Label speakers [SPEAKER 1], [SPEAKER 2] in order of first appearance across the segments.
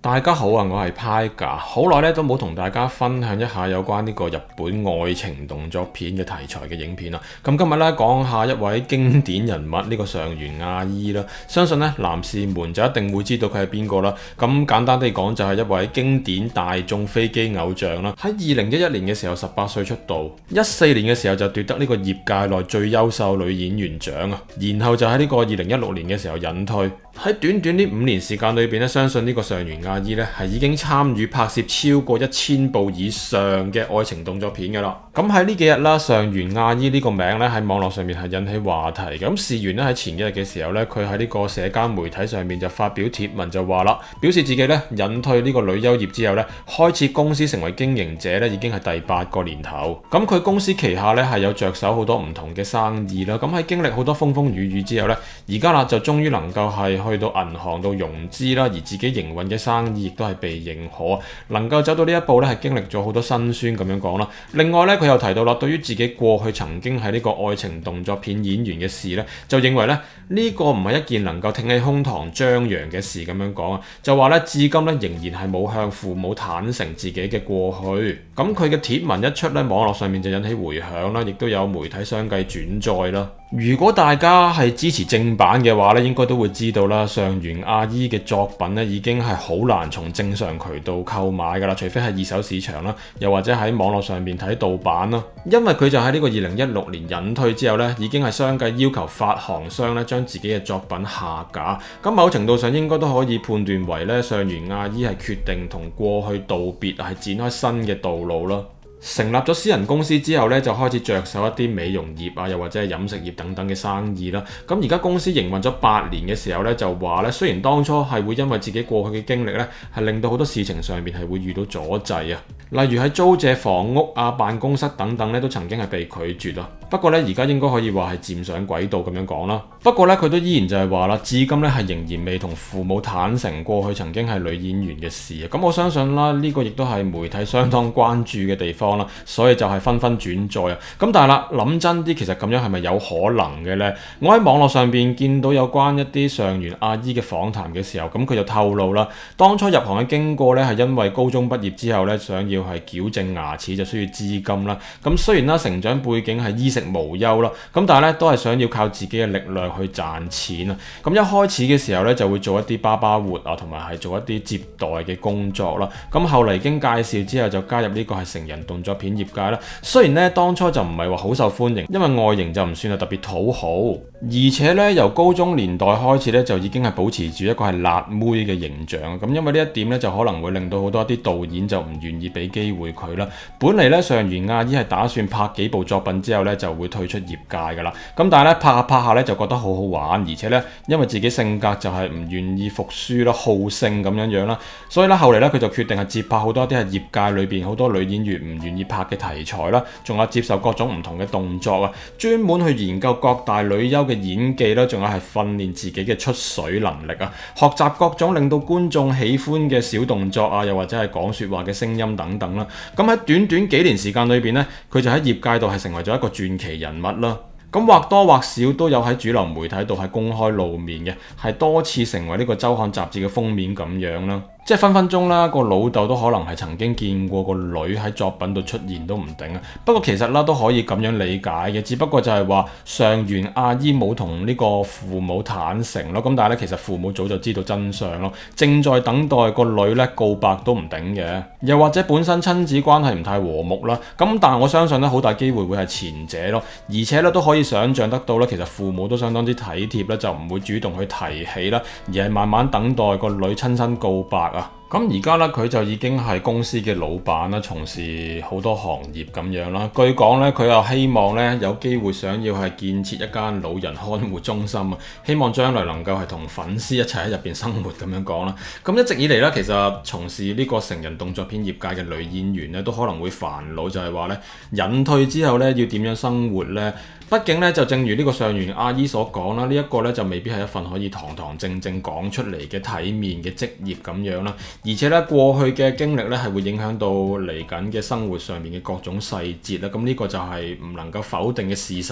[SPEAKER 1] 大家好啊，我係 Tiger，好耐咧都冇同大家分享一下有關呢個日本愛情動作片嘅題材嘅影片啦。咁今日咧講下一位經典人物呢個上原亞衣啦，相信咧男士們就一定會知道佢係邊個啦。咁簡單地講就係一位經典大眾飛機偶像啦。喺2011年嘅時候18歲出道，14年嘅時候就奪得呢個業界內最優秀女演員獎啊。然後就喺呢個2016年嘅時候隱退。喺短短呢5年時間裏邊咧，相信呢個上原亞衣咧係已經參與拍攝超過1000部以上嘅愛情動作片㗎啦。咁喺呢幾日啦，上原亞衣呢個名咧喺網絡上面係引起話題嘅。咁事緣咧喺前幾日嘅時候咧，佢喺呢個社交媒體上面就發表貼文就話啦，表示自己咧隱退呢個女優業之後咧，開設公司成為經營者咧已經係第8個年頭。咁佢公司旗下咧係有着手好多唔同嘅生意啦。咁喺經歷好多風風雨雨之後咧，而家啦就終於能夠係去到銀行度融資啦，而自己營運嘅生意亦都係被認可，能夠走到呢一步咧，係經歷咗好多辛酸咁樣講啦。另外咧，佢又提到啦，對於自己過去曾經喺呢個愛情動作片演員嘅事咧，就認為咧呢個唔係一件能夠挺起胸膛張揚嘅事咁樣講啊，就話咧至今咧仍然係冇向父母坦誠自己嘅過去。咁佢嘅貼文一出咧，網絡上面就引起迴響啦，亦都有媒體相繼轉載啦。如果大家係支持正版嘅話咧，應該都會知道啦，上原亞衣嘅作品咧已經係好難從正常渠道購買㗎啦，除非係二手市場啦，又或者喺網絡上面睇盜版啦。因為佢就喺呢個2016年隱退之後咧，已經係相繼要求發行商咧將自己嘅作品下架。咁某程度上應該都可以判斷為咧，上原亞衣係決定同過去道別，係展開新嘅道路啦。成立咗私人公司之後咧，就開始着手一啲美容業啊，又或者係飲食業等等嘅生意啦。咁而家公司營運咗8年嘅時候咧，就話咧，雖然當初係會因為自己過去嘅經歷咧，係令到好多事情上面係會遇到阻滯啊。例如喺租借房屋啊、辦公室等等咧，都曾經係被拒絕啦。不過咧，而家應該可以話係漸上軌道咁樣講啦。不過咧，佢都依然就係話啦，至今咧係仍然未同父母坦誠過去曾經係女演員嘅事啊。咁我相信啦，呢個亦都係媒體相當關注嘅地方啦，所以就係紛紛轉載啊。咁但係啦，諗真啲，其實咁樣係咪有可能嘅呢？我喺網絡上邊見到有關一啲上原亞衣嘅訪談嘅時候，咁佢就透露啦，當初入行嘅經過咧係因為高中畢業之後咧，想要係矯正牙齒就需要資金啦。咁雖然啦，成長背景係衣食無憂啦，咁但係咧都係想要靠自己嘅力量去賺錢啊。咁一開始嘅時候咧就會做一啲爸爸活啊，同埋係做一啲接待嘅工作啦。咁後嚟經介紹之後就加入呢個係成人動作片業界啦。雖然咧當初就唔係話好受歡迎，因為外形就唔算係特別討好，而且咧由高中年代開始咧就已經係保持住一個係辣妹嘅形象。咁因為呢一點咧就可能會令到好多啲導演就唔願意俾機會佢啦。本嚟咧上原亞衣係打算拍幾部作品之後咧就會退出業界噶啦。咁但係咧拍下咧就覺得好好玩，而且咧因為自己性格就係唔願意服輸啦、好勝咁樣啦，所以咧後嚟咧佢就決定係接拍好多啲係業界裏邊好多女演員唔願意拍嘅題材啦，仲有接受各種唔同嘅動作啊，專門去研究各大女優嘅演技啦，仲有係訓練自己嘅出水能力啊，學習各種令到觀眾喜歡嘅小動作啊，又或者係講說話嘅聲音等等啦。咁喺短短幾年時間裏邊咧，佢就喺業界度係成為咗一個傳奇人物啦。咁或多或少都有喺主流媒體度係公開露面嘅，係多次成為呢個週刊雜誌嘅封面咁樣啦。即係分分鐘啦，個老豆都可能係曾經見過個女喺作品度出現都唔定啊。不過其實啦都可以咁樣理解嘅，只不過就係話上原亞衣冇同呢個父母坦誠咯。咁但係咧其實父母早就知道真相咯，正在等待個女咧告白都唔定嘅。又或者本身親子關係唔太和睦啦。咁但係我相信咧好大機會會係前者咯。而且咧都可以想像得到咧，其實父母都相當之體貼咧，就唔會主動去提起啦，而係慢慢等待個女親身告白啊。咁而家咧佢就已經係公司嘅老闆啦，從事好多行業咁樣啦。據講咧佢又希望咧有機會想要係建設一間老人看護中心啊，希望將來能夠係同粉絲一齊喺入邊生活咁樣講啦。咁一直以嚟咧，其實從事呢個成人動作片業界嘅女演員咧，都可能會煩惱就係話咧隱退之後咧要點樣生活咧？畢竟咧就正如呢個上原亞衣所講啦，呢一個咧就未必係一份可以堂堂正正講出嚟嘅體面嘅職業咁樣啦。而且咧過去嘅經歷咧係會影響到嚟緊嘅生活上面嘅各種細節啦。咁呢個就係唔能夠否定嘅事實啦。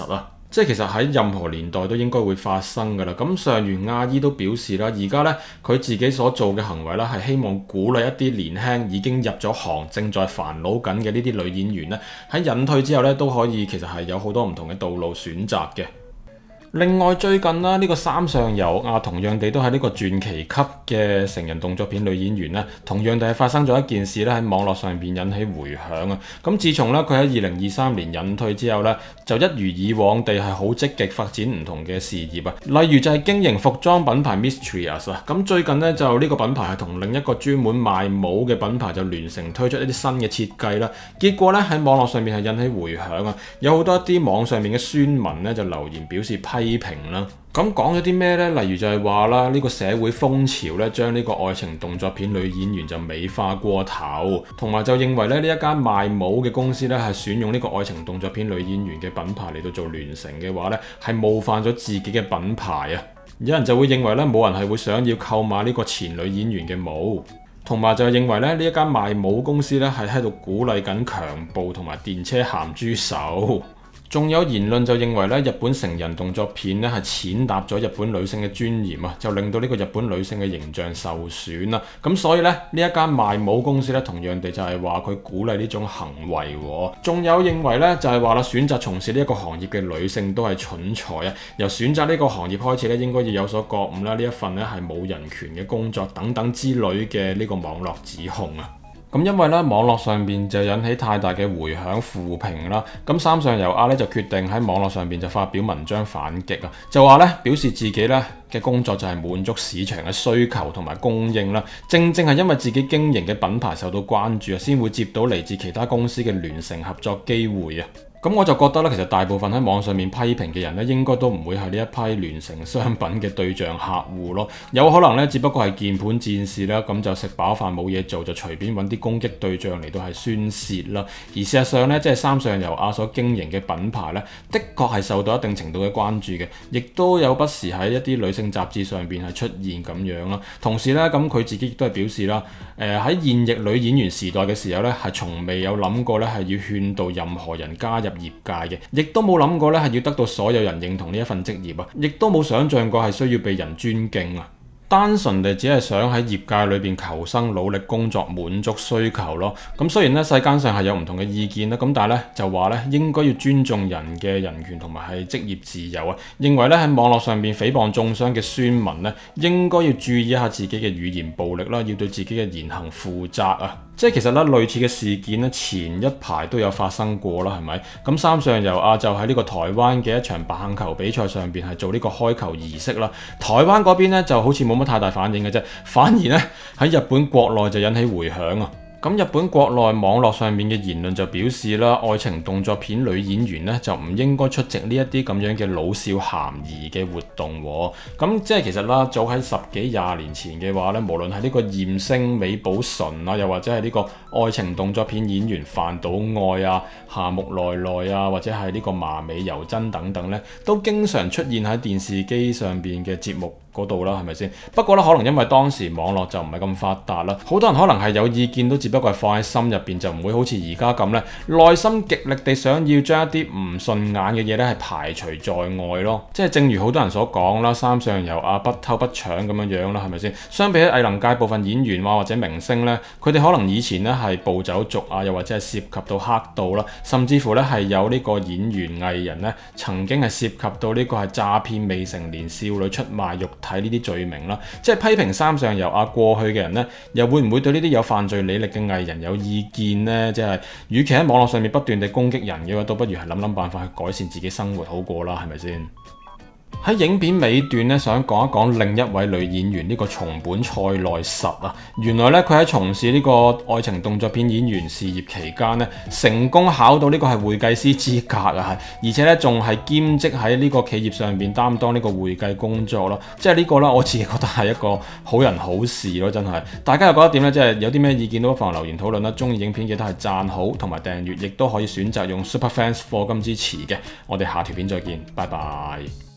[SPEAKER 1] 即係其實喺任何年代都應該會發生㗎啦。咁上原亞衣都表示啦，而家咧佢自己所做嘅行為啦，係希望鼓勵一啲年輕已經入咗行、正在煩惱緊嘅呢啲女演員咧，喺隱退之後咧都可以其實係有好多唔同嘅道路選擇嘅。另外最近啦，呢個三上悠亞同樣地都係呢個傳奇級嘅成人動作片女演員咧，同樣地係發生咗一件事咧，喺網絡上邊引起迴響啊！咁自從咧佢喺2023年隱退之後咧，就一如以往地係好積極發展唔同嘅事業啊，例如就係經營服裝品牌 Mistrius 啊，咁最近咧就呢個品牌係同另一個專門賣帽嘅品牌就聯成推出一啲新嘅設計啦，結果咧喺網絡上面係引起迴響啊，有好多一啲網上面嘅酸民咧就留言表示批評啦，咁講咗啲咩呢？例如就係話啦，呢個社會風潮咧，將呢個愛情動作片女演員就美化過頭，同埋就認為咧呢一間賣帽嘅公司咧係選用呢個愛情動作片女演員嘅品牌嚟到做聯乘嘅話咧，係冒犯咗自己嘅品牌啊！有人就會認為咧，冇人係會想要購買呢個前女演員嘅帽，同埋就係認為咧呢一間賣帽公司咧係喺度鼓勵緊強暴同埋電車鹹豬手。仲有言論就認為咧，日本成人動作片咧係踐踏咗日本女性嘅尊嚴啊，就令到呢個日本女性嘅形象受損啦。咁所以咧，呢一間賣帽公司咧，同樣地就係話佢鼓勵呢種行為。仲有認為咧，就係話啦，選擇從事呢一個行業嘅女性都係蠢材啊。由選擇呢個行業開始咧，應該要有所覺悟啦。呢一份咧係冇人權嘅工作等等之類嘅呢個網絡指控啊。咁因為咧網絡上邊就引起太大嘅迴響負評啦，咁三上悠亞咧就決定喺網絡上邊就發表文章反擊啊，就話咧表示自己咧嘅工作就係滿足市場嘅需求同埋供應啦，正正係因為自己經營嘅品牌受到關注啊，先會接到嚟自其他公司嘅聯乘合作機會啊。咁我就覺得咧，其實大部分喺網上面批評嘅人咧，應該都唔會係呢一批聯乘商品嘅對象客戶咯，有可能咧，只不過係鍵盤戰士啦，咁就食飽飯冇嘢做，就隨便揾啲攻擊對象嚟到係宣洩啦。而事實上咧，即係三上悠亞所經營嘅品牌咧，的確係受到一定程度嘅關注嘅，亦都有不時喺一啲女性雜誌上邊係出現咁樣啦。同時咧，咁佢自己亦都係表示啦，喺現役女演員時代嘅時候咧，係從未有諗過咧係要勸導任何人加入業界嘅，亦都冇諗過咧係要得到所有人認同呢一份職業啊，亦都冇想象過係需要被人尊敬啊。單純地只係想喺業界裏邊求生、努力工作、滿足需求咯。咁雖然咧世間上係有唔同嘅意見啦，咁但係咧就話咧應該要尊重人嘅人權同埋係職業自由啊。認為咧喺網絡上邊誹謗中傷嘅酸民咧，應該要注意一下自己嘅語言暴力啦，要對自己嘅言行負責啊。即係其實咧類似嘅事件咧前一排都有發生過啦，係咪？咁三上悠亞就喺呢個台灣嘅一場棒球比賽上邊係做呢個開球儀式啦。台灣嗰邊咧就好似冇乜太大反應嘅啫，反而咧喺日本國內就引起迴響啊。咁日本國內網絡上面嘅言論就表示啦，愛情動作片女演員咧就唔應該出席呢一啲咁樣嘅老少咸宜嘅活動喎。咁即係其實啦，早喺10幾20年前嘅話咧，無論係呢個艷星美保純啊，又或者係呢個愛情動作片演員飯島愛啊、夏目奈奈啊，或者係呢個麻美由真等等咧，都經常出現喺電視機上邊嘅節目嗰度啦，係咪先？不過咧，可能因為當時網絡就唔係咁發達啦，好多人可能係有意見都只不過係放喺心入邊，就唔會好似而家咁咧，內心極力地想要將一啲唔順眼嘅嘢咧係排除在外咯。即係正如好多人所講啦，三上悠亞不偷不搶咁樣樣啦，係咪先？相比起藝能界部分演員或者明星咧，佢哋可能以前咧係暴走族啊，又或者係涉及到黑道啦，甚至乎咧係有呢個演員藝人咧曾經係涉及到呢個係詐騙未成年少女出賣肉睇呢啲罪名啦，即係批評三上悠亞過去嘅人呢，又會唔會對呢啲有犯罪履歷嘅藝人有意見呢？即係，與其喺網絡上面不斷地攻擊人嘅話，倒不如係諗辦法去改善自己生活好過啦，係咪先？喺影片尾段咧，想講一講另一位女演員呢個松本菜奈實啊。原來咧佢喺從事呢個愛情動作片演員事業期間咧，成功考到呢個係會計師資格啊，而且咧仲係兼職喺呢個企業上邊擔當呢個會計工作咯。即係呢個啦，我自己覺得係一個好人好事咯，真係。大家又覺得點咧？即係有啲咩意見都不妨留言討論啦。中意影片記得係讚好同埋訂閱，亦都可以選擇用 Super Fans 課金支持嘅。我哋下條片再見，拜拜。